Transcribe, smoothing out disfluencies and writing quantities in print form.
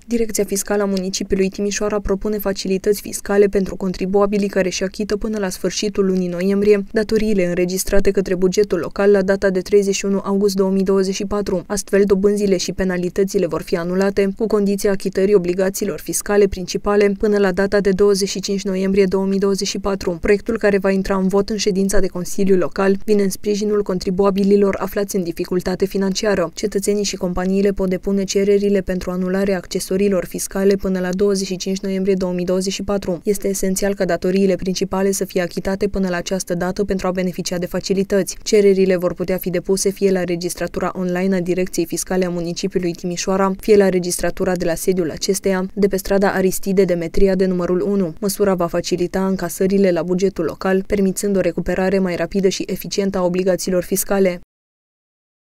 Direcția Fiscală a municipiului Timișoara propune facilități fiscale pentru contribuabilii care își achită până la sfârșitul lunii noiembrie datoriile înregistrate către bugetul local la data de 31 august 2024. Astfel, dobânzile și penalitățile vor fi anulate, cu condiția achitării obligațiilor fiscale principale până la data de 25 noiembrie 2024. Proiectul, care va intra în vot în ședința de Consiliu Local, vine în sprijinul contribuabililor aflați în dificultate financiară. Cetățenii și companiile pot depune cererile pentru anularea accesorilor fiscale până la 25 noiembrie 2024. Este esențial ca datoriile principale să fie achitate până la această dată pentru a beneficia de facilități. Cererile vor putea fi depuse fie la registratura online a Direcției Fiscale a municipiului Timișoara, fie la registratura de la sediul acesteia, de pe strada Aristide Demetria de numărul 1. Măsura va facilita încasările la bugetul local, permițând o recuperare mai rapidă și eficientă a obligațiilor fiscale.